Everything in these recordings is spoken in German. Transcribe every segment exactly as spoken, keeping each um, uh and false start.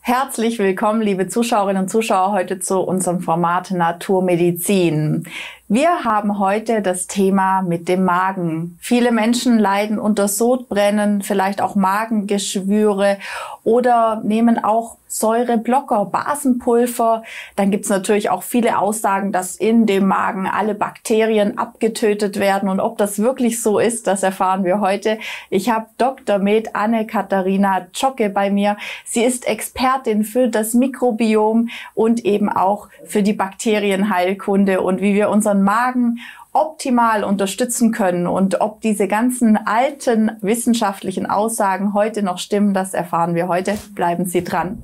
Herzlich willkommen, liebe Zuschauerinnen und Zuschauer, heute zu unserem Format Naturmedizin. Wir haben heute das Thema mit dem Magen. Viele Menschen leiden unter Sodbrennen, vielleicht auch Magengeschwüre oder nehmen auch Säureblocker, Basenpulver. Dann gibt es natürlich auch viele Aussagen, dass in dem Magen alle Bakterien abgetötet werden. Und ob das wirklich so ist, das erfahren wir heute. Ich habe Doktor Med Anne-Katharina Zschocke bei mir. Sie ist Expertin für das Mikrobiom und eben auch für die Bakterienheilkunde und wie wir unseren Magen optimal unterstützen können. Und ob diese ganzen alten wissenschaftlichen Aussagen heute noch stimmen, das erfahren wir heute. Bleiben Sie dran.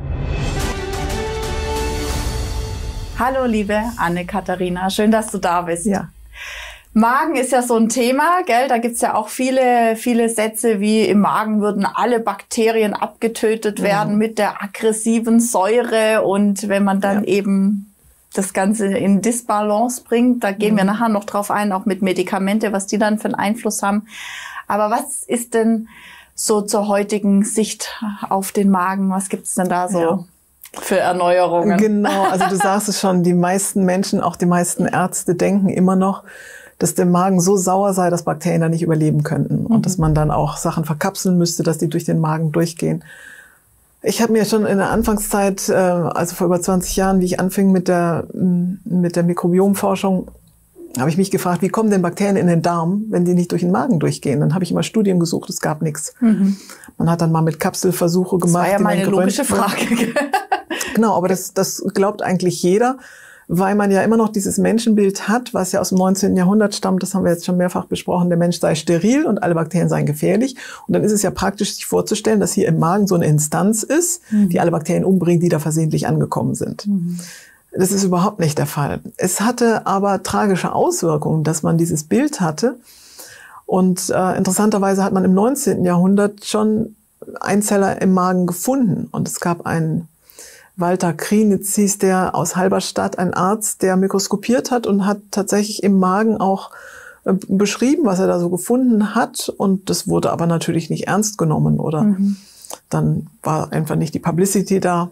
Hallo, liebe Anne-Katharina, schön, dass du da bist. Ja. Magen ist ja so ein Thema, gell? Da gibt's ja auch viele, viele Sätze wie im Magen würden alle Bakterien abgetötet werden, ja, mit der aggressiven Säure. Und wenn man dann ja. eben das Ganze in Disbalance bringt, da gehen mhm. wir nachher noch drauf ein, auch mit Medikamente, was die dann für einen Einfluss haben. Aber was ist denn so zur heutigen Sicht auf den Magen? Was gibt's denn da so ja. für Erneuerungen? Genau, also du sagst es schon, die meisten Menschen, auch die meisten Ärzte denken immer noch, dass der Magen so sauer sei, dass Bakterien da nicht überleben könnten. Und mhm. dass man dann auch Sachen verkapseln müsste, dass die durch den Magen durchgehen. Ich habe mir schon in der Anfangszeit, äh, also vor über zwanzig Jahren, wie ich anfing mit der, mit der Mikrobiomforschung, habe ich mich gefragt, wie kommen denn Bakterien in den Darm, wenn die nicht durch den Magen durchgehen? Dann habe ich immer Studien gesucht, es gab nichts. Mhm. Man hat dann mal mit Kapselversuche gemacht. Das war ja mal eine logische Frage. Genau, aber das, das glaubt eigentlich jeder, weil man ja immer noch dieses Menschenbild hat, was ja aus dem neunzehnten Jahrhundert stammt, das haben wir jetzt schon mehrfach besprochen, der Mensch sei steril und alle Bakterien seien gefährlich. Und dann ist es ja praktisch, sich vorzustellen, dass hier im Magen so eine Instanz ist, mhm. die alle Bakterien umbringt, die da versehentlich angekommen sind. Mhm. Das ist überhaupt nicht der Fall. Es hatte aber tragische Auswirkungen, dass man dieses Bild hatte. Und äh, interessanterweise hat man im neunzehnten Jahrhundert schon Einzeller im Magen gefunden. Und es gab einen Walter Krienitz, hieß der, aus Halberstadt, ein Arzt, der mikroskopiert hat und hat tatsächlich im Magen auch äh, beschrieben, was er da so gefunden hat. Und das wurde aber natürlich nicht ernst genommen oder mhm. dann war einfach nicht die Publicity da.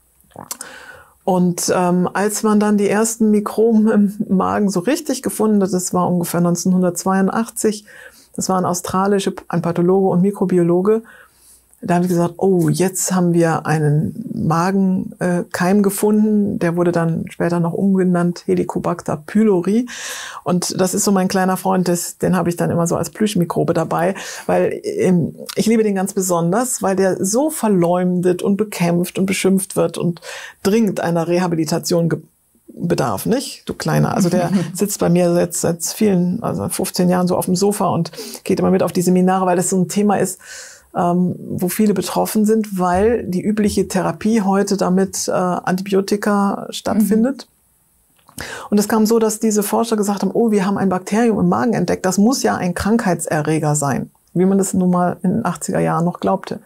Und ähm, als man dann die ersten Mikroben im Magen so richtig gefunden hat, das war ungefähr neunzehnhundertzweiundachtzig, das waren australische, ein Pathologe und Mikrobiologe, da haben wir gesagt, oh, jetzt haben wir einen Magenkeim äh, gefunden. Der wurde dann später noch umgenannt Helicobacter pylori. Und das ist so mein kleiner Freund, das, den habe ich dann immer so als Plüschmikrobe dabei. Weil ähm, ich liebe den ganz besonders, weil der so verleumdet und bekämpft und beschimpft wird und dringend einer Rehabilitation bedarf, nicht? Du Kleiner. Also der sitzt bei mir seit, seit vielen, also fünfzehn Jahren so auf dem Sofa und geht immer mit auf die Seminare, weil das so ein Thema ist, Ähm, wo viele betroffen sind, weil die übliche Therapie heute damit äh, Antibiotika stattfindet. Mhm. Und es kam so, dass diese Forscher gesagt haben, oh, wir haben ein Bakterium im Magen entdeckt, das muss ja ein Krankheitserreger sein, wie man das nun mal in den achtziger Jahren noch glaubte.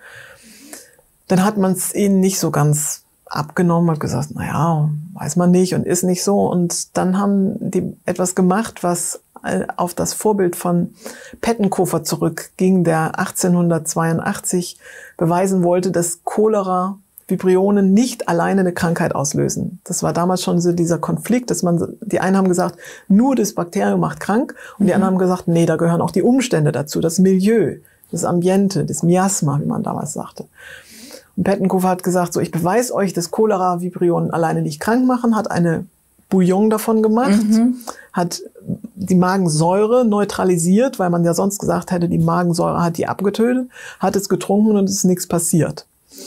Dann hat man es ihnen nicht so ganz abgenommen, hat gesagt, na ja, weiß man nicht und ist nicht so. Und dann haben die etwas gemacht, was auf das Vorbild von Pettenkofer zurückging, der achtzehnhundertzweiundachtzig beweisen wollte, dass Cholera, Vibrionen nicht alleine eine Krankheit auslösen. Das war damals schon so dieser Konflikt, dass man, die einen haben gesagt, nur das Bakterium macht krank und mhm. die anderen haben gesagt, nee, da gehören auch die Umstände dazu, das Milieu, das Ambiente, das Miasma, wie man damals sagte. Und Pettenkofer hat gesagt, so, ich beweise euch, dass Cholera, Vibrionen alleine nicht krank machen, hat eine Bouillon davon gemacht, mhm. hat die Magensäure neutralisiert, weil man ja sonst gesagt hätte, die Magensäure hat die abgetötet, hat es getrunken und es ist nichts passiert.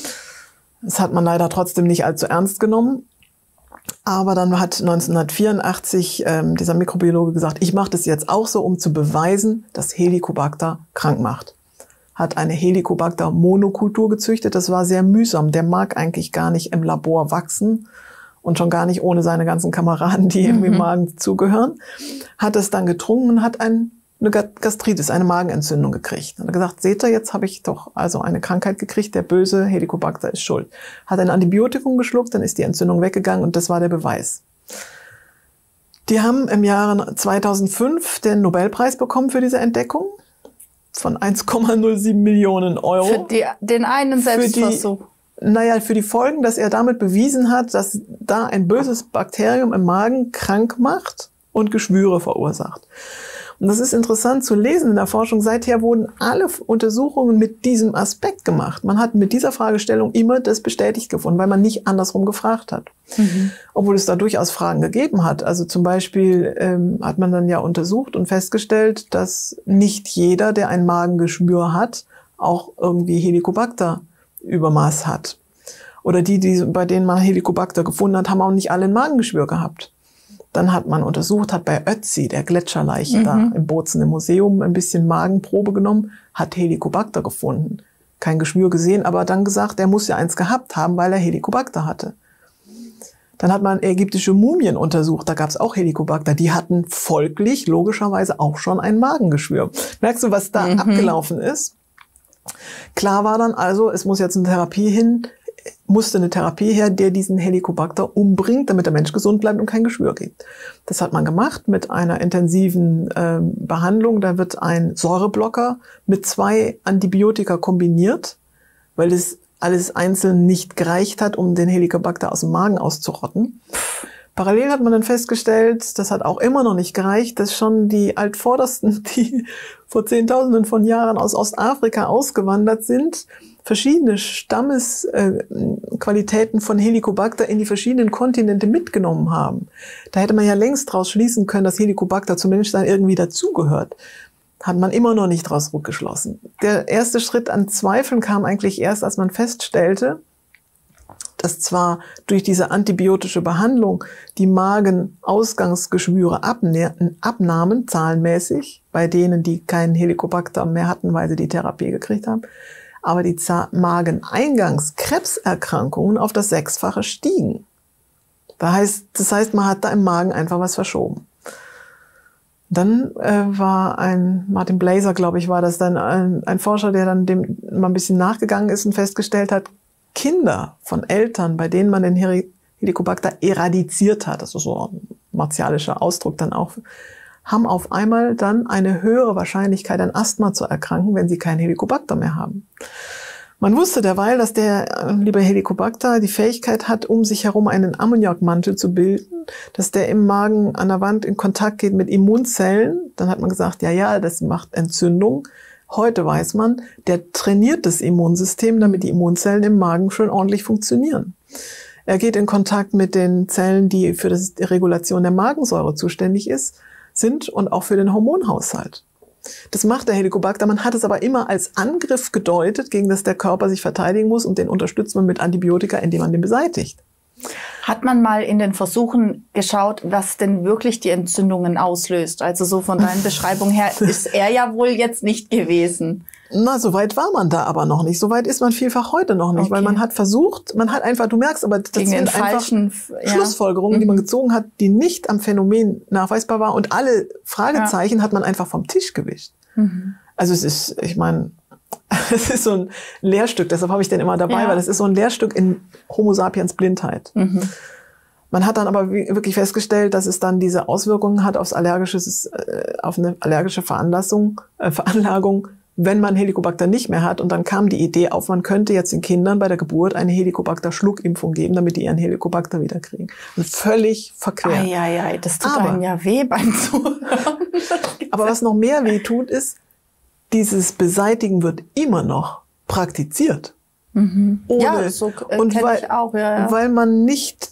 Das hat man leider trotzdem nicht allzu ernst genommen. Aber dann hat neunzehnhundertvierundachtzig ähm, dieser Mikrobiologe gesagt, ich mache das jetzt auch so, um zu beweisen, dass Helicobacter krank macht. Hat eine Helicobacter Monokultur gezüchtet, das war sehr mühsam. Der mag eigentlich gar nicht im Labor wachsen. Und schon gar nicht ohne seine ganzen Kameraden, die ihm im Magen zugehören, hat es dann getrunken und hat ein, eine Gastritis, eine Magenentzündung gekriegt. Und hat gesagt, seht ihr, jetzt habe ich doch also eine Krankheit gekriegt, der böse Helicobacter ist schuld. Hat ein Antibiotikum geschluckt, dann ist die Entzündung weggegangen und das war der Beweis. Die haben im Jahre zweitausendfünf den Nobelpreis bekommen für diese Entdeckung von eins Komma null sieben Millionen Euro. Für die, den einen Selbstversuch. Naja, für die Folgen, dass er damit bewiesen hat, dass da ein böses Bakterium im Magen krank macht und Geschwüre verursacht. Und das ist interessant zu lesen in der Forschung. Seither wurden alle Untersuchungen mit diesem Aspekt gemacht. Man hat mit dieser Fragestellung immer das bestätigt gefunden, weil man nicht andersrum gefragt hat. Mhm. Obwohl es da durchaus Fragen gegeben hat. Also zum Beispiel ähm, hat man dann ja untersucht und festgestellt, dass nicht jeder, der ein Magengeschwür hat, auch irgendwie Helicobacter-Übermaß hat. Oder die, die, bei denen man Helicobacter gefunden hat, haben auch nicht alle ein Magengeschwür gehabt. Dann hat man untersucht, hat bei Ötzi, der Gletscherleiche mhm. da im Bozen im Museum, ein bisschen Magenprobe genommen, hat Helicobacter gefunden. Kein Geschwür gesehen, aber dann gesagt, er muss ja eins gehabt haben, weil er Helicobacter hatte. Dann hat man ägyptische Mumien untersucht, da gab es auch Helicobacter. Die hatten folglich, logischerweise auch schon ein Magengeschwür. Merkst du, was da mhm. abgelaufen ist? Klar war dann also, es muss jetzt eine Therapie hin, musste eine Therapie her, der diesen Helicobacter umbringt, damit der Mensch gesund bleibt und kein Geschwür gibt. Das hat man gemacht mit einer intensiven äh, Behandlung. Da wird ein Säureblocker mit zwei Antibiotika kombiniert, weil es alles einzeln nicht gereicht hat, um den Helicobacter aus dem Magen auszurotten. Parallel hat man dann festgestellt, das hat auch immer noch nicht gereicht, dass schon die Altvordersten, die vor Zehntausenden von Jahren aus Ostafrika ausgewandert sind, verschiedene Stammesqualitäten äh, von Helicobacter in die verschiedenen Kontinente mitgenommen haben. Da hätte man ja längst draus schließen können, dass Helicobacter zum Menschsein irgendwie dazugehört. Hat man immer noch nicht draus rückgeschlossen. Der erste Schritt an Zweifeln kam eigentlich erst, als man feststellte, dass zwar durch diese antibiotische Behandlung die Magenausgangsgeschwüre abnahmen, zahlenmäßig, bei denen, die keinen Helicobacter mehr hatten, weil sie die Therapie gekriegt haben, aber die Mageneingangskrebserkrankungen auf das Sechsfache stiegen. Das heißt, das heißt, man hat da im Magen einfach was verschoben. Dann äh, war ein, Martin Blaser, glaube ich, war das dann ein, ein Forscher, der dann dem mal ein bisschen nachgegangen ist und festgestellt hat, Kinder von Eltern, bei denen man den Helicobacter eradiziert hat, das ist so ein martialischer Ausdruck dann auch, haben auf einmal dann eine höhere Wahrscheinlichkeit, an Asthma zu erkranken, wenn sie keinen Helicobacter mehr haben. Man wusste derweil, dass der liebe Helicobacter die Fähigkeit hat, um sich herum einen Ammoniakmantel zu bilden, dass der im Magen an der Wand in Kontakt geht mit Immunzellen. Dann hat man gesagt, ja, ja, das macht Entzündung. Heute weiß man, der trainiert das Immunsystem, damit die Immunzellen im Magen schön ordentlich funktionieren. Er geht in Kontakt mit den Zellen, die für die Regulation der Magensäure zuständig ist, sind und auch für den Hormonhaushalt. Das macht der Helicobacter. Man hat es aber immer als Angriff gedeutet, gegen das der Körper sich verteidigen muss, und den unterstützt man mit Antibiotika, indem man den beseitigt. Hat man mal in den Versuchen geschaut, was denn wirklich die Entzündungen auslöst? Also so von deinen Beschreibungen her ist er ja wohl jetzt nicht gewesen. Na, so weit war man da aber noch nicht. So weit ist man vielfach heute noch nicht, okay. Weil man hat versucht, man hat einfach, du merkst, aber das Gegen sind den einfach falschen, ja. Schlussfolgerungen, mhm. die man gezogen hat, die nicht am Phänomen nachweisbar waren, und alle Fragezeichen ja. hat man einfach vom Tisch gewischt. Mhm. Also es ist, ich meine, es ist so ein Lehrstück, deshalb habe ich den immer dabei, ja. weil es ist so ein Lehrstück in Homo sapiens Blindheit. Mhm. Man hat dann aber wirklich festgestellt, dass es dann diese Auswirkungen hat aufs allergisches, äh, auf eine allergische Veranlassung, äh, Veranlagung, wenn man Helicobacter nicht mehr hat. Und dann kam die Idee auf, man könnte jetzt den Kindern bei der Geburt eine Helicobacter-Schluckimpfung geben, damit die ihren Helicobacter wieder kriegen. Und völlig verquer. Ei, ei, ei, das tut aber, einem ja weh beim Zuhören. Aber was noch mehr weh tut, ist, dieses Beseitigen wird immer noch praktiziert. Mhm. Ohne, ja, so äh, und weil, ich auch, ja, ja. weil man nicht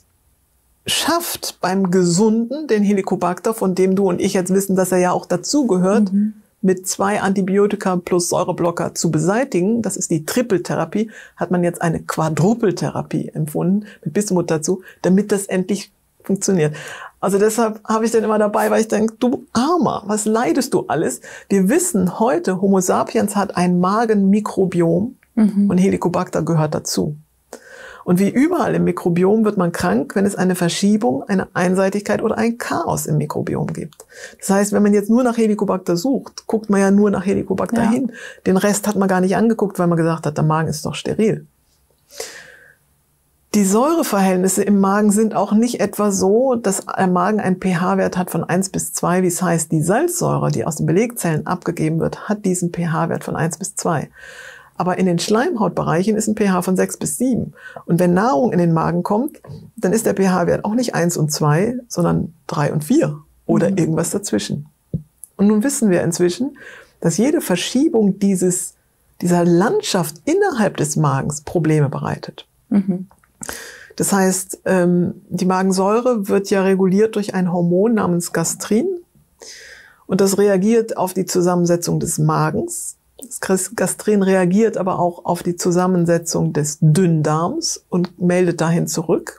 schafft, beim Gesunden den Helicobacter, von dem du und ich jetzt wissen, dass er ja auch dazugehört, mhm. mit zwei Antibiotika plus Säureblocker zu beseitigen, das ist die Trippeltherapie, hat man jetzt eine Quadrupeltherapie empfunden, mit Bismut dazu, damit das endlich funktioniert. Also deshalb habe ich den immer dabei, weil ich denke, du Armer, was leidest du alles? Wir wissen heute, Homo sapiens hat ein Magenmikrobiom mhm. und Helicobacter gehört dazu. Und wie überall im Mikrobiom wird man krank, wenn es eine Verschiebung, eine Einseitigkeit oder ein Chaos im Mikrobiom gibt. Das heißt, wenn man jetzt nur nach Helicobacter sucht, guckt man ja nur nach Helicobacter ja. hin. Den Rest hat man gar nicht angeguckt, weil man gesagt hat, der Magen ist doch steril. Die Säureverhältnisse im Magen sind auch nicht etwa so, dass der Magen einen pH-Wert hat von eins bis zwei, wie es heißt, die Salzsäure, die aus den Belegzellen abgegeben wird, hat diesen pH-Wert von eins bis zwei. Aber in den Schleimhautbereichen ist ein pH von sechs bis sieben. Und wenn Nahrung in den Magen kommt, dann ist der pH-Wert auch nicht eins und zwei, sondern drei und vier oder mhm. irgendwas dazwischen. Und nun wissen wir inzwischen, dass jede Verschiebung dieses, dieser Landschaft innerhalb des Magens Probleme bereitet. Mhm. Das heißt, die Magensäure wird ja reguliert durch ein Hormon namens Gastrin. Und das reagiert auf die Zusammensetzung des Magens. Das Gastrin reagiert aber auch auf die Zusammensetzung des Dünndarms und meldet dahin zurück.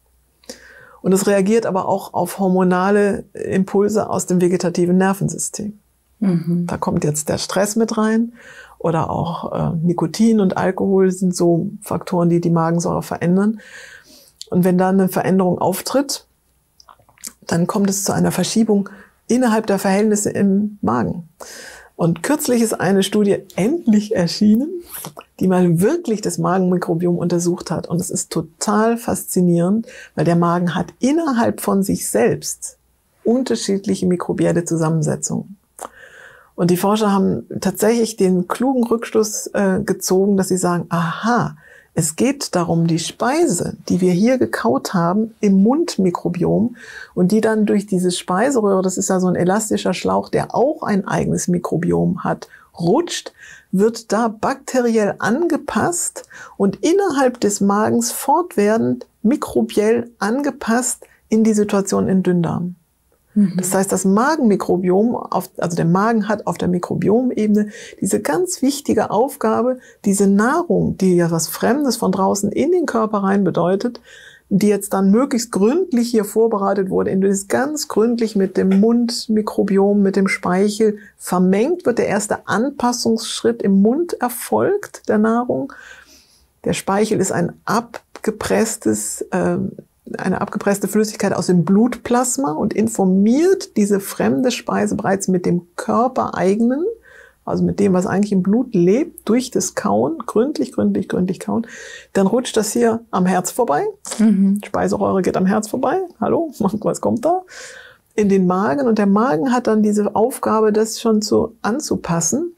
Und es reagiert aber auch auf hormonale Impulse aus dem vegetativen Nervensystem. Mhm. Da kommt jetzt der Stress mit rein oder auch äh, Nikotin und Alkohol sind so Faktoren, die die Magensäure verändern. Und wenn dann eine Veränderung auftritt, dann kommt es zu einer Verschiebung innerhalb der Verhältnisse im Magen. Und kürzlich ist eine Studie endlich erschienen, die mal wirklich das Magenmikrobiom untersucht hat. Und es ist total faszinierend, weil der Magen hat innerhalb von sich selbst unterschiedliche mikrobielle Zusammensetzungen. Und die Forscher haben tatsächlich den klugen Rückschluss äh, gezogen, dass sie sagen, aha, es geht darum, die Speise, die wir hier gekaut haben, im Mundmikrobiom und die dann durch diese Speiseröhre, das ist ja so ein elastischer Schlauch, der auch ein eigenes Mikrobiom hat, rutscht, wird da bakteriell angepasst und innerhalb des Magens fortwährend mikrobiell angepasst in die Situation im Dünndarm. Das heißt, das Magenmikrobiom, auf, also der Magen hat auf der Mikrobiomebene diese ganz wichtige Aufgabe, diese Nahrung, die ja was Fremdes von draußen in den Körper rein bedeutet, die jetzt dann möglichst gründlich hier vorbereitet wurde, indem es ganz gründlich mit dem Mundmikrobiom, mit dem Speichel vermengt wird. Der erste Anpassungsschritt im Mund erfolgt der Nahrung. Der Speichel ist ein abgepresstes äh, eine abgepresste Flüssigkeit aus dem Blutplasma und informiert diese fremde Speise bereits mit dem körpereigenen, also mit dem, was eigentlich im Blut lebt, durch das Kauen, gründlich, gründlich, gründlich kauen. Dann rutscht das hier am Herz vorbei. Mhm. Speiseröhre geht am Herz vorbei. Hallo, was kommt da? In den Magen. Und der Magen hat dann diese Aufgabe, das schon so anzupassen,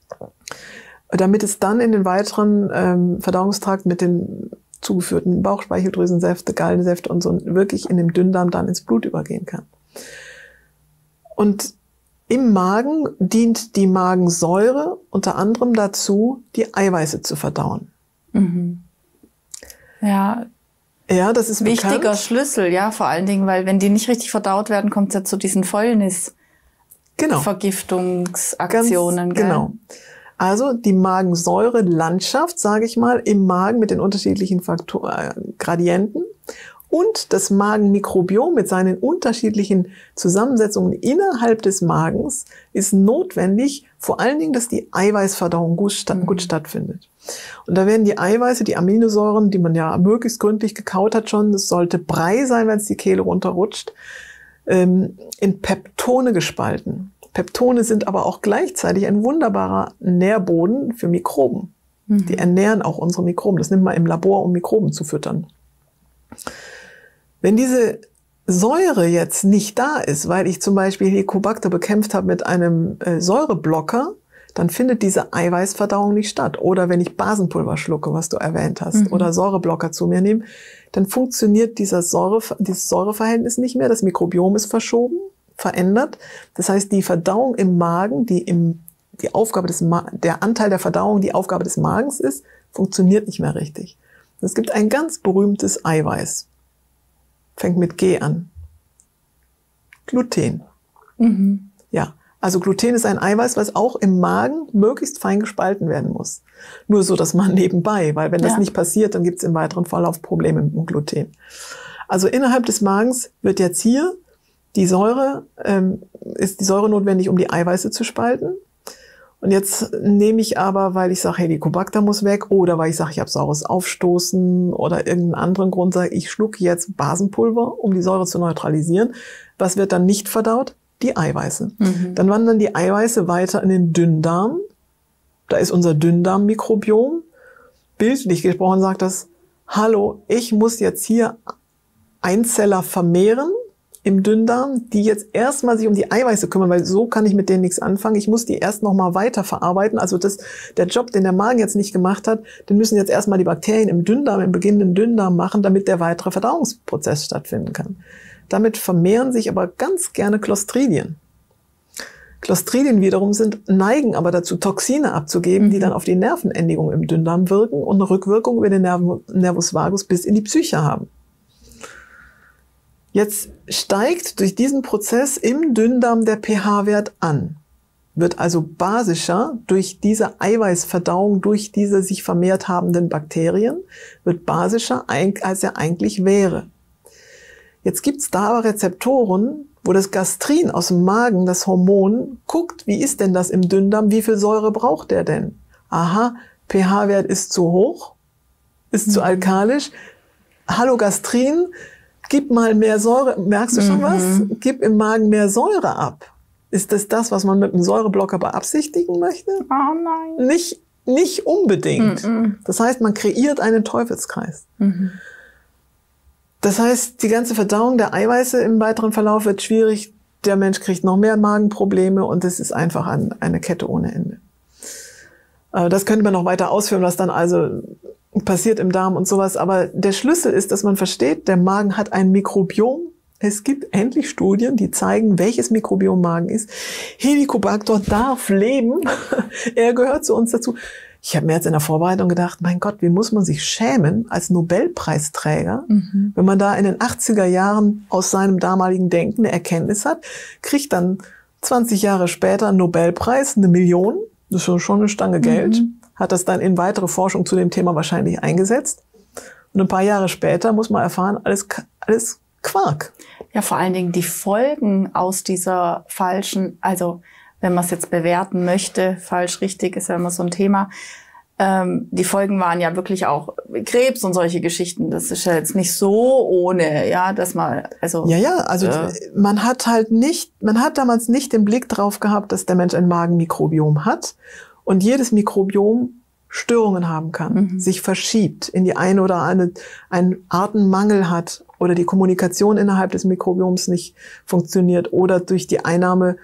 damit es dann in den weiteren ähm, Verdauungstrakt mit den zugeführten Bauchspeicheldrüsensäfte, Gallensäfte und so wirklich in dem Dünndarm dann ins Blut übergehen kann. Und im Magen dient die Magensäure unter anderem dazu, die Eiweiße zu verdauen. Mhm. Ja. Ja, das ist wichtiger bekannt. Schlüssel, ja, vor allen Dingen, weil wenn die nicht richtig verdaut werden, kommt es ja zu diesen Fäulnis, genau. Vergiftungsaktionen. Ganz, genau. Also die Magensäure-Landschaft, sage ich mal, im Magen mit den unterschiedlichen Faktor äh, Gradienten und das Magenmikrobiom mit seinen unterschiedlichen Zusammensetzungen innerhalb des Magens ist notwendig, vor allen Dingen, dass die Eiweißverdauung gut, statt, mhm. gut stattfindet. Und da werden die Eiweiße, die Aminosäuren, die man ja möglichst gründlich gekaut hat schon, das sollte Brei sein, wenn es die Kehle runterrutscht, ähm, in Peptone gespalten. Peptone sind aber auch gleichzeitig ein wunderbarer Nährboden für Mikroben. Mhm. Die ernähren auch unsere Mikroben. Das nimmt man im Labor, um Mikroben zu füttern. Wenn diese Säure jetzt nicht da ist, weil ich zum Beispiel Helicobacter bekämpft habe mit einem äh, Säureblocker, dann findet diese Eiweißverdauung nicht statt. Oder wenn ich Basenpulver schlucke, was du erwähnt hast, mhm. oder Säureblocker zu mir nehme, dann funktioniert dieser Säure, dieses Säureverhältnis nicht mehr. Das Mikrobiom ist verschoben, verändert. Das heißt, die Verdauung im Magen, die im, die Aufgabe des Ma- der Anteil der Verdauung die Aufgabe des Magens ist, funktioniert nicht mehr richtig. Es gibt ein ganz berühmtes Eiweiß. Fängt mit G an. Gluten. Mhm. Ja, also Gluten ist ein Eiweiß, was auch im Magen möglichst fein gespalten werden muss. Nur so, dass man nebenbei, weil wenn das ja. nicht passiert, dann gibt es im weiteren Verlauf Probleme mit dem Gluten. Also innerhalb des Magens wird jetzt hier die Säure, ähm, ist die Säure notwendig, um die Eiweiße zu spalten. Und jetzt nehme ich aber, weil ich sage, Helicobacter muss weg, oder weil ich sage, ich habe saures Aufstoßen oder irgendeinen anderen Grund, sage ich, schlucke jetzt Basenpulver, um die Säure zu neutralisieren. Was wird dann nicht verdaut? Die Eiweiße. Mhm. Dann wandern die Eiweiße weiter in den Dünndarm. Da ist unser Dünndarmmikrobiom. Bildlich gesprochen sagt das, hallo, ich muss jetzt hier Einzeller vermehren im Dünndarm, die jetzt erstmal sich um die Eiweiße kümmern, weil so kann ich mit denen nichts anfangen. Ich muss die erst nochmal weiter verarbeiten. Also das, der Job, den der Magen jetzt nicht gemacht hat, den müssen jetzt erstmal die Bakterien im Dünndarm, im beginnenden Dünndarm machen, damit der weitere Verdauungsprozess stattfinden kann. Damit vermehren sich aber ganz gerne Clostridien. Clostridien wiederum sind, neigen aber dazu, Toxine abzugeben, mhm. die dann auf die Nervenendigung im Dünndarm wirken und eine Rückwirkung über den Nerv Nervus vagus bis in die Psyche haben. Jetzt steigt durch diesen Prozess im Dünndarm der pH-Wert an, wird also basischer durch diese Eiweißverdauung, durch diese sich vermehrt habenden Bakterien, wird basischer, als er eigentlich wäre. Jetzt gibt's da aber Rezeptoren, wo das Gastrin aus dem Magen, das Hormon, guckt, wie ist denn das im Dünndarm, wie viel Säure braucht der denn? Aha, pH-Wert ist zu hoch, ist mhm. zu alkalisch. Hallo Gastrin, gib mal mehr Säure, merkst du schon mhm. was? Gib im Magen mehr Säure ab. Ist das das, was man mit einem Säureblocker beabsichtigen möchte? Oh nein. Nicht, nicht unbedingt. Mhm. Das heißt, man kreiert einen Teufelskreis. Mhm. Das heißt, die ganze Verdauung der Eiweiße im weiteren Verlauf wird schwierig. Der Mensch kriegt noch mehr Magenprobleme und es ist einfach eine Kette ohne Ende. Das könnte man noch weiter ausführen, was dann also passiert im Darm und sowas. Aber der Schlüssel ist, dass man versteht, der Magen hat ein Mikrobiom. Es gibt endlich Studien, die zeigen, welches Mikrobiom Magen ist. Helicobacter darf leben. Er gehört zu uns dazu. Ich habe mir jetzt in der Vorbereitung gedacht, mein Gott, wie muss man sich schämen als Nobelpreisträger, mhm. wenn man da in den achtziger Jahren aus seinem damaligen Denken eine Erkenntnis hat, kriegt dann zwanzig Jahre später einen Nobelpreis, eine Million, das ist schon eine Stange Geld, mhm. hat das dann in weitere Forschung zu dem Thema wahrscheinlich eingesetzt. Und ein paar Jahre später muss man erfahren, alles, alles Quark. Ja, vor allen Dingen die Folgen aus dieser falschen, also wenn man es jetzt bewerten möchte, falsch, richtig, ist ja immer so ein Thema. Ähm, die Folgen waren ja wirklich auch Krebs und solche Geschichten. Das ist ja jetzt nicht so ohne, ja, dass man, also. Ja, ja, also äh, man hat halt nicht, man hat damals nicht den Blick drauf gehabt, dass der Mensch ein Magenmikrobiom hat und jedes Mikrobiom Störungen haben kann, mhm. sich verschiebt, in die eine oder eine, einen Artenmangel hat oder die Kommunikation innerhalb des Mikrobioms nicht funktioniert oder durch die Einnahme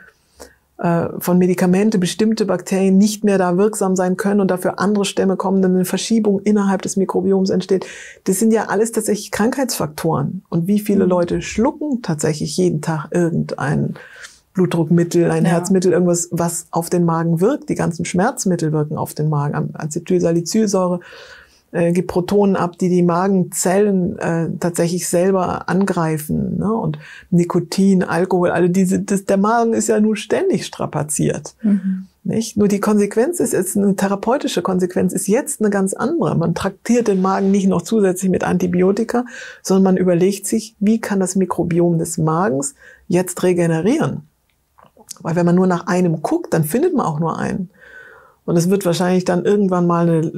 von Medikamente bestimmte Bakterien nicht mehr da wirksam sein können und dafür andere Stämme kommen, dann eine Verschiebung innerhalb des Mikrobioms entsteht. Das sind ja alles tatsächlich Krankheitsfaktoren. Und wie viele Leute schlucken tatsächlich jeden Tag irgendein Blutdruckmittel, ein ja. Herzmittel, irgendwas, was auf den Magen wirkt. Die ganzen Schmerzmittel wirken auf den Magen. Acetylsalicylsäure äh, gibt Protonen ab, die die Magenzellen äh, tatsächlich selber angreifen. Ne? Und Nikotin, Alkohol, alle diese, das, der Magen ist ja nun ständig strapaziert. Mhm. Nicht? Nur die Konsequenz ist jetzt, eine therapeutische Konsequenz ist jetzt eine ganz andere. Man traktiert den Magen nicht noch zusätzlich mit Antibiotika, sondern man überlegt sich, wie kann das Mikrobiom des Magens jetzt regenerieren? Weil wenn man nur nach einem guckt, dann findet man auch nur einen. Und es wird wahrscheinlich dann irgendwann mal eine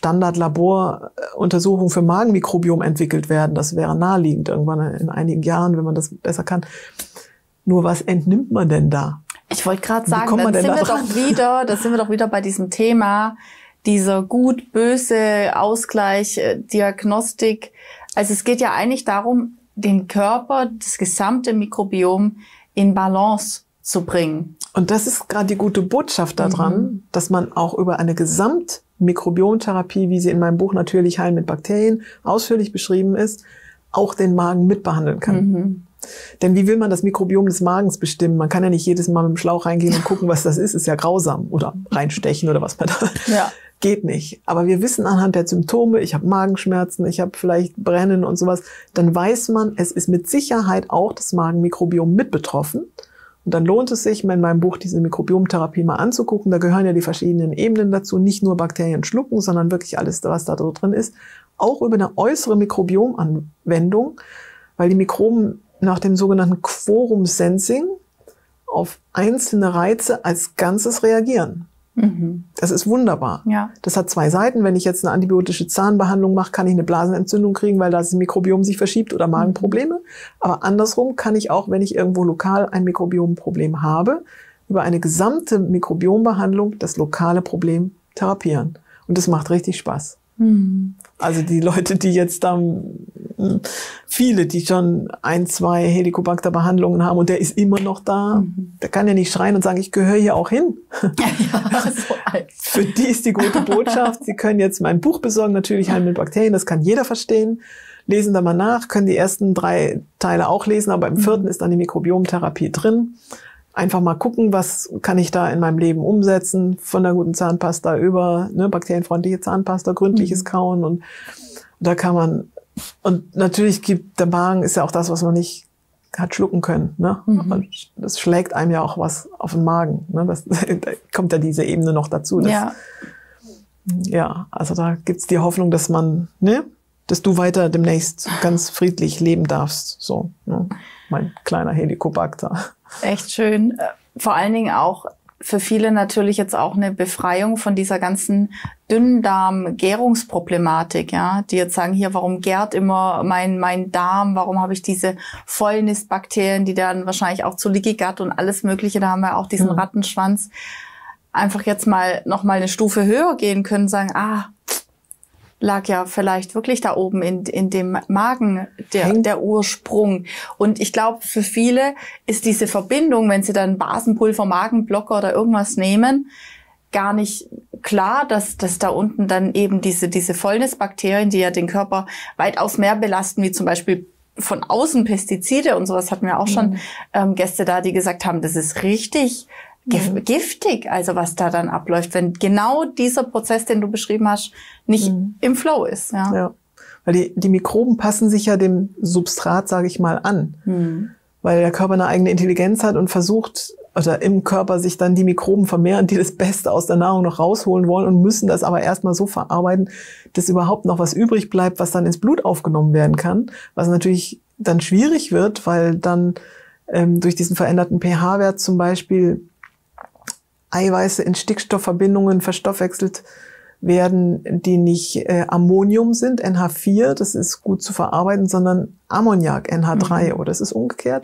Standardlaboruntersuchung für Magenmikrobiom entwickelt werden. Das wäre naheliegend irgendwann in einigen Jahren, wenn man das besser kann. Nur was entnimmt man denn da? Ich wollte gerade sagen, da sind wir doch wieder, da sind wir doch wieder bei diesem Thema, dieser gut-böse Ausgleich, Diagnostik. Also es geht ja eigentlich darum, den Körper, das gesamte Mikrobiom in Balance zu bringen. Und das ist gerade die gute Botschaft daran, mhm. dass man auch über eine Gesamtmikrobiomtherapie, wie sie in meinem Buch Natürlich heilen mit Bakterien ausführlich beschrieben ist, auch den Magen mitbehandeln kann. Mhm. Denn wie will man das Mikrobiom des Magens bestimmen? Man kann ja nicht jedes Mal mit dem Schlauch reingehen und gucken, was das ist. Ist ja grausam. Oder reinstechen oder was man da... Ja. Geht nicht. Aber wir wissen anhand der Symptome, ich habe Magenschmerzen, ich habe vielleicht Brennen und sowas, dann weiß man, es ist mit Sicherheit auch das Magenmikrobiom mit betroffen. Und dann lohnt es sich, mir in meinem Buch diese Mikrobiomtherapie mal anzugucken. Da gehören ja die verschiedenen Ebenen dazu. Nicht nur Bakterien schlucken, sondern wirklich alles, was da drin ist. Auch über eine äußere Mikrobiomanwendung, weil die Mikroben nach dem sogenannten Quorum Sensing auf einzelne Reize als Ganzes reagieren. Mhm. Das ist wunderbar. Ja. Das hat zwei Seiten. Wenn ich jetzt eine antibiotische Zahnbehandlung mache, kann ich eine Blasenentzündung kriegen, weil das Mikrobiom sich verschiebt oder Magenprobleme. Aber andersrum kann ich auch, wenn ich irgendwo lokal ein Mikrobiomproblem habe, über eine gesamte Mikrobiombehandlung das lokale Problem therapieren. Und das macht richtig Spaß. Mhm. Also die Leute, die jetzt da viele, die schon ein, zwei Helicobacter-Behandlungen haben und der ist immer noch da. Mhm. Der kann ja nicht schreien und sagen, ich gehöre hier auch hin. Ja, so für die ist die gute Botschaft, sie können jetzt mein Buch besorgen, natürlich Heilmittel mit Bakterien, das kann jeder verstehen. Lesen da mal nach, können die ersten drei Teile auch lesen, aber im vierten ist dann die Mikrobiomtherapie drin. Einfach mal gucken, was kann ich da in meinem Leben umsetzen, von der guten Zahnpasta über ne, bakterienfreundliche Zahnpasta, gründliches mhm. Kauen und da kann man, und natürlich gibt der Magen, ist ja auch das, was man nicht hat schlucken können. Ne? Mhm. Das schlägt einem ja auch was auf den Magen. Ne? Das, da kommt ja diese Ebene noch dazu. Dass, ja. ja, also da gibt's die Hoffnung, dass man, ne, dass du weiter demnächst ganz friedlich leben darfst. So, ne? Mein kleiner Helicobacter. Echt schön. Vor allen Dingen auch für viele natürlich jetzt auch eine Befreiung von dieser ganzen Dünndarm-Gärungsproblematik, ja, die jetzt sagen, hier, warum gärt immer mein mein Darm, warum habe ich diese Fäulnisbakterien, die dann wahrscheinlich auch zu Leaky Gut und alles Mögliche, da haben wir auch diesen mhm. Rattenschwanz, einfach jetzt mal noch mal eine Stufe höher gehen können, sagen, ah, lag ja vielleicht wirklich da oben in, in dem Magen der, der Ursprung. Und ich glaube, für viele ist diese Verbindung, wenn sie dann Basenpulver, Magenblocker oder irgendwas nehmen, gar nicht klar, dass, dass da unten dann eben diese, diese Fäulnisbakterien, die ja den Körper weitaus mehr belasten, wie zum Beispiel von außen Pestizide und sowas, hatten wir auch schon mhm. ähm, Gäste da, die gesagt haben, das ist richtig Mhm. giftig, also was da dann abläuft, wenn genau dieser Prozess, den du beschrieben hast, nicht mhm. im Flow ist. Ja, ja. Weil die, die Mikroben passen sich ja dem Substrat, sage ich mal, an. Mhm. Weil der Körper eine eigene Intelligenz hat und versucht, oder im Körper sich dann die Mikroben vermehren, die das Beste aus der Nahrung noch rausholen wollen und müssen das aber erstmal so verarbeiten, dass überhaupt noch was übrig bleibt, was dann ins Blut aufgenommen werden kann. Was natürlich dann schwierig wird, weil dann ähm, durch diesen veränderten pH-Wert zum Beispiel Eiweiße in Stickstoffverbindungen verstoffwechselt werden, die nicht äh, Ammonium sind, N H vier, das ist gut zu verarbeiten, sondern Ammoniak, N H drei, mhm. oder ist es umgekehrt?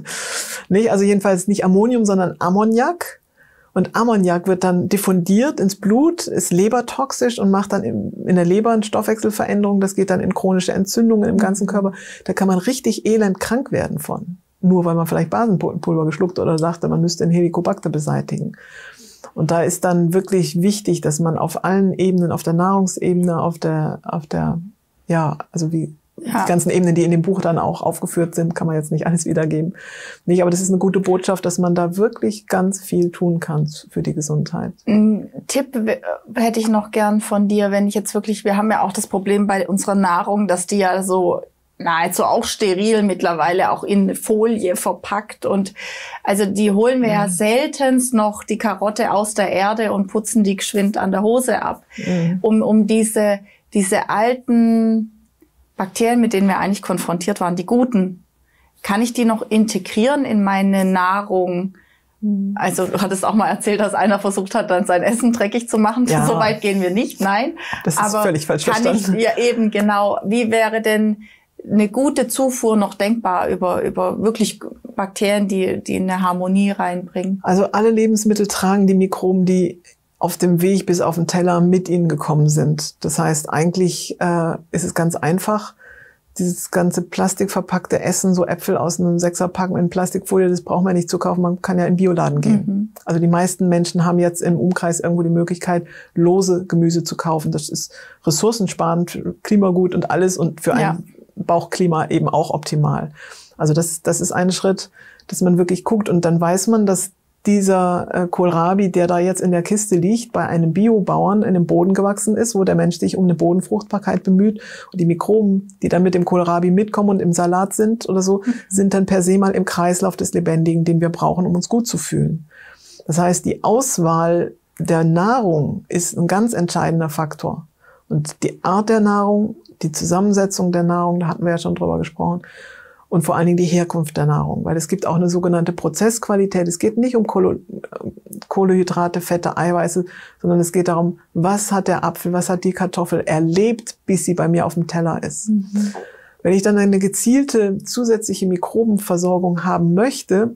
Nicht, also jedenfalls nicht Ammonium, sondern Ammoniak. Und Ammoniak wird dann diffundiert ins Blut, ist lebertoxisch und macht dann im, in der Leber eine Stoffwechselveränderung. Das geht dann in chronische Entzündungen im ganzen Körper. Da kann man richtig elend krank werden von. Nur weil man vielleicht Basenpulver geschluckt oder dachte, man müsste den Helicobacter beseitigen. Und da ist dann wirklich wichtig, dass man auf allen Ebenen, auf der Nahrungsebene, auf der, auf der, ja, also wie ja. die ganzen Ebenen, die in dem Buch dann auch aufgeführt sind, kann man jetzt nicht alles wiedergeben. Nicht, aber das ist eine gute Botschaft, dass man da wirklich ganz viel tun kann für die Gesundheit. Ein Tipp hätte ich noch gern von dir, wenn ich jetzt wirklich, wir haben ja auch das Problem bei unserer Nahrung, dass die ja so nahezu auch steril mittlerweile auch in Folie verpackt und also die holen wir mhm. ja seltenst noch die Karotte aus der Erde und putzen die geschwind an der Hose ab, mhm. um um diese diese alten Bakterien, mit denen wir eigentlich konfrontiert waren, die guten, kann ich die noch integrieren in meine Nahrung? Also du hattest auch mal erzählt, dass einer versucht hat, dann sein Essen dreckig zu machen. Ja. So weit gehen wir nicht, nein. Das ist aber völlig falsch kann verstanden. Ich, ja eben, genau. Wie wäre denn eine gute Zufuhr noch denkbar über über wirklich Bakterien, die die eine Harmonie reinbringen? Also alle Lebensmittel tragen die Mikroben, die auf dem Weg bis auf den Teller mit ihnen gekommen sind. Das heißt, eigentlich äh, ist es ganz einfach. Dieses ganze plastikverpackte Essen, so Äpfel aus einem Sechserpack in Plastikfolie, das braucht man nicht zu kaufen. Man kann ja in den Bioladen gehen. Mhm. Also die meisten Menschen haben jetzt im Umkreis irgendwo die Möglichkeit, lose Gemüse zu kaufen. Das ist ressourcensparend, klimagut und alles und für ein ja. Bauchklima eben auch optimal. Also das, das ist ein Schritt, dass man wirklich guckt und dann weiß man, dass dieser äh, Kohlrabi, der da jetzt in der Kiste liegt, bei einem Biobauern in dem Boden gewachsen ist, wo der Mensch sich um eine Bodenfruchtbarkeit bemüht und die Mikroben, die dann mit dem Kohlrabi mitkommen und im Salat sind oder so, mhm. sind dann per se mal im Kreislauf des Lebendigen, den wir brauchen, um uns gut zu fühlen. Das heißt, die Auswahl der Nahrung ist ein ganz entscheidender Faktor. Und die Art der Nahrung, die Zusammensetzung der Nahrung, da hatten wir ja schon drüber gesprochen, und vor allen Dingen die Herkunft der Nahrung, weil es gibt auch eine sogenannte Prozessqualität. Es geht nicht um Kohlenhydrate, Fette, Eiweiße, sondern es geht darum, was hat der Apfel, was hat die Kartoffel erlebt, bis sie bei mir auf dem Teller ist. Mhm. Wenn ich dann eine gezielte zusätzliche Mikrobenversorgung haben möchte,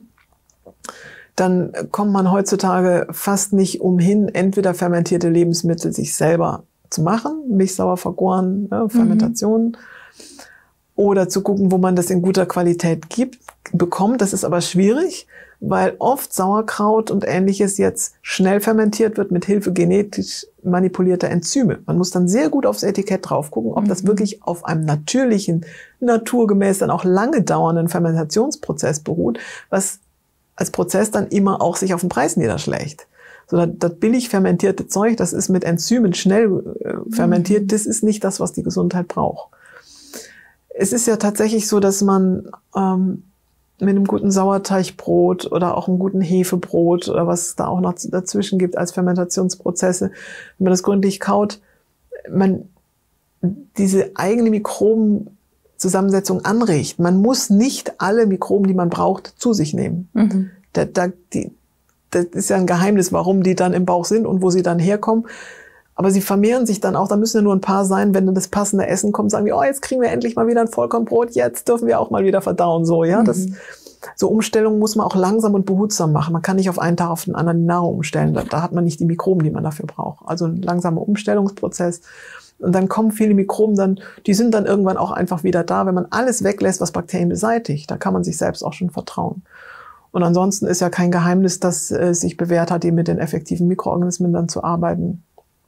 dann kommt man heutzutage fast nicht umhin, entweder fermentierte Lebensmittel sich selber zu machen, milchsauer vergoren, ne, Fermentation, mhm. oder zu gucken, wo man das in guter Qualität gibt, bekommt. Das ist aber schwierig, weil oft Sauerkraut und Ähnliches jetzt schnell fermentiert wird mit Hilfe genetisch manipulierter Enzyme. Man muss dann sehr gut aufs Etikett drauf gucken, ob das wirklich auf einem natürlichen, naturgemäß dann auch lange dauernden Fermentationsprozess beruht, was als Prozess dann immer auch sich auf den Preis niederschlägt. So, das, das billig fermentierte Zeug, das ist mit Enzymen schnell äh, fermentiert, mhm. das ist nicht das, was die Gesundheit braucht. Es ist ja tatsächlich so, dass man ähm, mit einem guten Sauerteigbrot oder auch einem guten Hefebrot oder was es da auch noch dazwischen gibt als Fermentationsprozesse, wenn man das gründlich kaut, man diese eigene Mikrobenzusammensetzung anregt. Man muss nicht alle Mikroben, die man braucht, zu sich nehmen. Mhm. Da, da, die, das ist ja ein Geheimnis, warum die dann im Bauch sind und wo sie dann herkommen. Aber sie vermehren sich dann auch, da müssen ja nur ein paar sein, wenn dann das passende Essen kommt, sagen die, oh, jetzt kriegen wir endlich mal wieder ein Vollkornbrot, jetzt dürfen wir auch mal wieder verdauen, so, ja. Mhm. Das, so Umstellungen muss man auch langsam und behutsam machen. Man kann nicht auf einen Tag auf den anderen die Nahrung umstellen. Da, da hat man nicht die Mikroben, die man dafür braucht. Also ein langsamer Umstellungsprozess. Und dann kommen viele Mikroben dann, die sind dann irgendwann auch einfach wieder da, wenn man alles weglässt, was Bakterien beseitigt. Da kann man sich selbst auch schon vertrauen. Und ansonsten ist ja kein Geheimnis, dass es äh, sich bewährt hat, eben mit den effektiven Mikroorganismen dann zu arbeiten.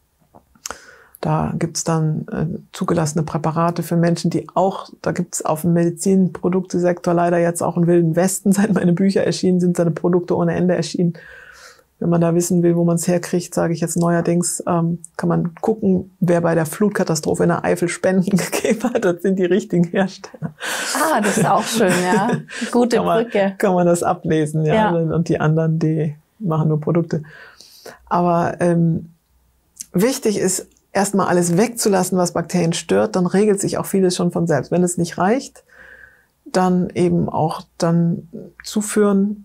Da gibt's dann äh, zugelassene Präparate für Menschen, die auch, da gibt's auf dem Medizinproduktesektor leider jetzt auch einen wilden Westen. Seit meine Bücher erschienen sind, seine Produkte ohne Ende erschienen. Wenn man da wissen will, wo man es herkriegt, sage ich jetzt neuerdings, ähm, kann man gucken, wer bei der Flutkatastrophe in der Eifel Spenden gegeben hat. Das sind die richtigen Hersteller. Ah, das ist auch schön, ja. Gute kann man, Brücke. Kann man das ablesen, ja. ja. Und die anderen, die machen nur Produkte. Aber ähm, wichtig ist, erstmal alles wegzulassen, was Bakterien stört, dann regelt sich auch vieles schon von selbst. Wenn es nicht reicht, dann eben auch dann zuführen.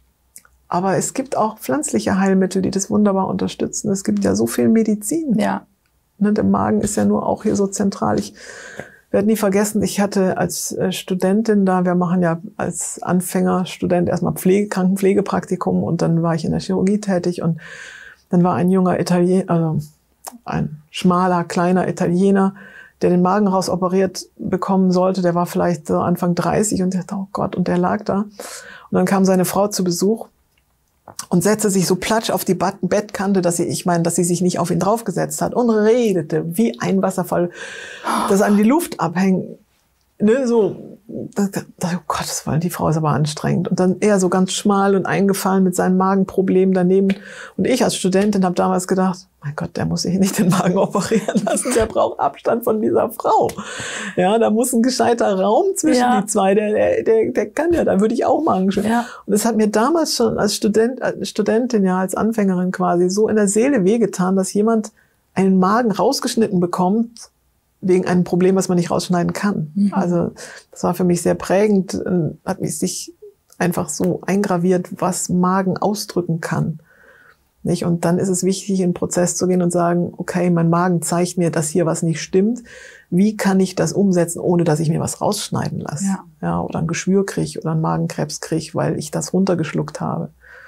Aber es gibt auch pflanzliche Heilmittel, die das wunderbar unterstützen. Es gibt ja so viel Medizin. Ja. Ne, der Magen ist ja nur auch hier so zentral. Ich werde nie vergessen, ich hatte als Studentin da, wir machen ja als Anfängerstudent erstmal Pflege, Krankenpflegepraktikum und dann war ich in der Chirurgie tätig und dann war ein junger Italiener, also ein schmaler, kleiner Italiener, der den Magen rausoperiert bekommen sollte. Der war vielleicht so Anfang dreißig und dachte, oh Gott, und der lag da. Und dann kam seine Frau zu Besuch und setzte sich so platsch auf die Bettkante, dass sie, ich meine, dass sie sich nicht auf ihn draufgesetzt hat und redete wie ein Wasserfall, dass einem die Luft abhängt. Ne, so, da, da, oh Gottes Willen, die Frau ist aber anstrengend. Und dann eher so ganz schmal und eingefallen mit seinem Magenproblem daneben. Und ich als Studentin habe damals gedacht, mein Gott, der muss sich nicht den Magen operieren lassen, der braucht Abstand von dieser Frau. Ja, da muss ein gescheiter Raum zwischen ja. die zwei, der, der, der, der kann ja, da würde ich auch Magen schwimmen. Ja. Und es hat mir damals schon als Student, als Studentin, ja, als Anfängerin quasi so in der Seele wehgetan, dass jemand einen Magen rausgeschnitten bekommt, wegen einem Problem, was man nicht rausschneiden kann. Mhm. Also das war für mich sehr prägend, hat mich sich einfach so eingraviert, was Magen ausdrücken kann. Nicht? Und dann ist es wichtig, in den Prozess zu gehen und sagen, okay, mein Magen zeigt mir, dass hier was nicht stimmt. Wie kann ich das umsetzen, ohne dass ich mir was rausschneiden lasse? Ja. Ja, oder ein Geschwür kriege oder einen Magenkrebs kriege, weil ich das runtergeschluckt habe.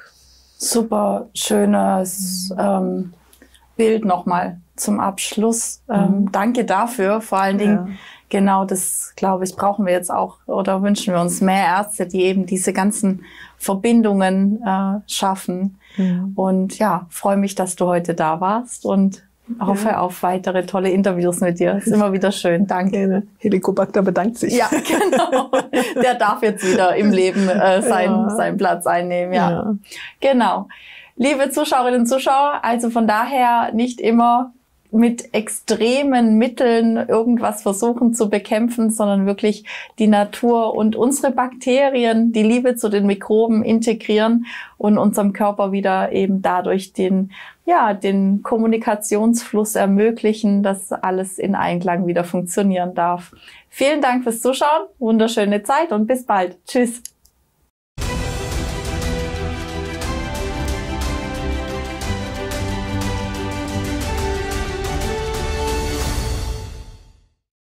Super schönes ähm, Bild nochmal zum Abschluss. Mhm. Ähm, danke dafür. Vor allen Dingen, ja. genau das, glaube ich, brauchen wir jetzt auch oder wünschen wir uns mehr Ärzte, die eben diese ganzen Verbindungen äh, schaffen. Mhm. Und ja, freue mich, dass du heute da warst und hoffe ja. auf weitere tolle Interviews mit dir. Ist immer wieder schön. Danke. Gerne. Helicobacter bedankt sich. Ja, genau. Der darf jetzt wieder im Leben äh, seinen, ja. seinen Platz einnehmen. Ja. ja, genau. Liebe Zuschauerinnen und Zuschauer, also von daher nicht immer mit extremen Mitteln irgendwas versuchen zu bekämpfen, sondern wirklich die Natur und unsere Bakterien, die Liebe zu den Mikroben integrieren und unserem Körper wieder eben dadurch den, ja, den Kommunikationsfluss ermöglichen, dass alles in Einklang wieder funktionieren darf. Vielen Dank fürs Zuschauen, wunderschöne Zeit und bis bald. Tschüss.